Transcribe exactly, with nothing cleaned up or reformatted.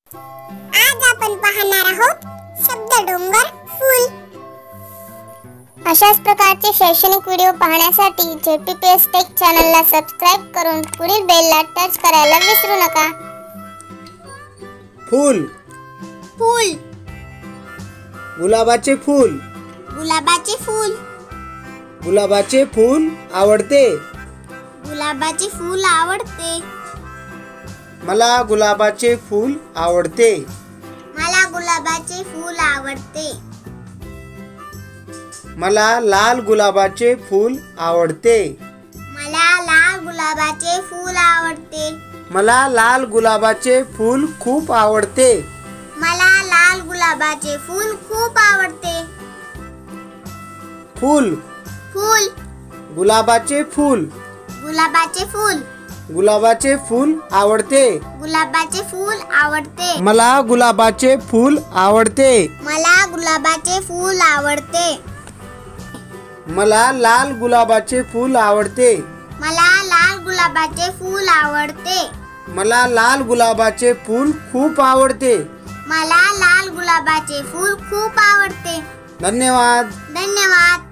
आज आपण पाहणार आहोत शब्द डोंगर फूल। अशाच प्रकारचे शैक्षणिक व्हिडिओ पाहण्यासाठी जेपीपीएस टेक चॅनलला सबस्क्राइब करून पुढील बेलला टच करायला विसरू नका। फूल फूल गुलाबाचे फूल गुलाबाचे फूल गुलाबाचे फूल आवडते। गुलाबाचे फूल आवडते। मला गुलाबाचे फूल आवडते। मला गुलाबाचे फूल आवडते। मला लाल गुलाबाचे फूल आवडते। मला लाल गुलाबाचे फूल आवडते। मला लाल गुलाबाचे फूल खूप आवडते। मला लाल गुलाबाचे फूल खूप आवडते। फूल फूल गुलाबाचे फूल गुलाबाचे फूल गुलाबाचे फूल आवडते। गुलाबाचे फूल आवडते। मला गुलाबाचे फूल आवडते। मला गुलाबाचे फूल आवडते। मला लाल गुलाबाचे फूल आवडते। मला लाल गुलाबाचे फूल आवडते। मला लाल गुलाबाचे फूल खूप आवडते। मला लाल गुलाबाचे फूल खूप आवडते। धन्यवाद। धन्यवाद।